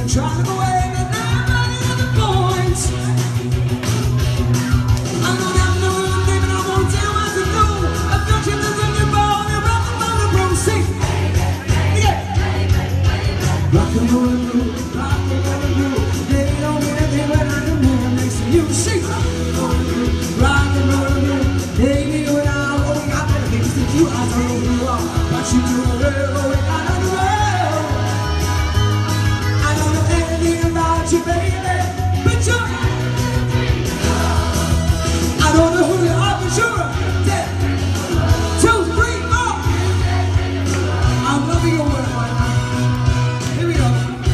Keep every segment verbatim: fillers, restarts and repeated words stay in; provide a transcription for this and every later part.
trying to go away, but now I'm running out of points. I don't have no one thing, but I won't tell you what to do. I've got you losing your ball, you're rocking on the road. Sing, yeah. Rock and roll and blue, rock and roll and blue. They don't mean anything when I come here next to you. Sing, rock and roll and blue, rock and roll and blue. They knew you and I, oh, we got better things to do. I don't know who you are, but you do it well, oh, we got on the road. I don't know anything about you, baby, but you're, I don't know who you are, but you're dead. Two, three, four. I'm loving your work right now. Here we go.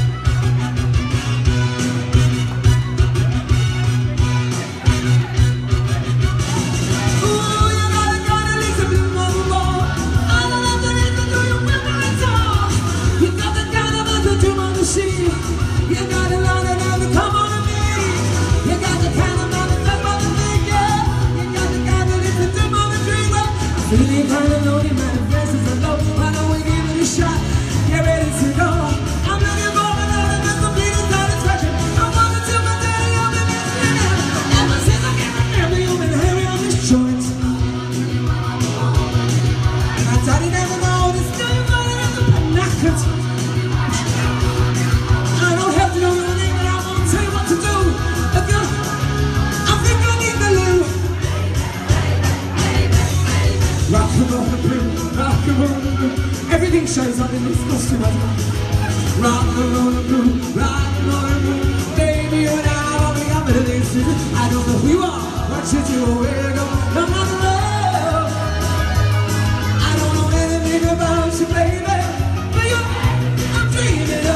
Ooh, you gotta go to Lisa Blue Mobile. I don't have to listen to you when I talk. You got the kind of us that you want to see. You got a lot of them to come on to me. You got the kind of man that want to think, yeah. You got the kind that listen to my dream. I'm feeling kind of lonely, manifests are low. Why don't we give it a shot? Get ready to go. I'm looking for another that's complete satisfaction. I wanted to my daddy, I've been missing him. Ever since I can remember, you've been heavy on this joint. My daddy never knows it's still running in the panacket. I don't have to know your name, but I won't tell you what to do. If you, I think I need the loo. Rock and roll and blue, rock and roll and blue. Everything shows up in this costume. Rock and roll and blue, rock and roll and blue. Baby, you and I don't think I'm better than this. I don't know who you are, what you do, or where you go. I'm on the road. I don't know anything about you, baby, but you, I'm dreaming.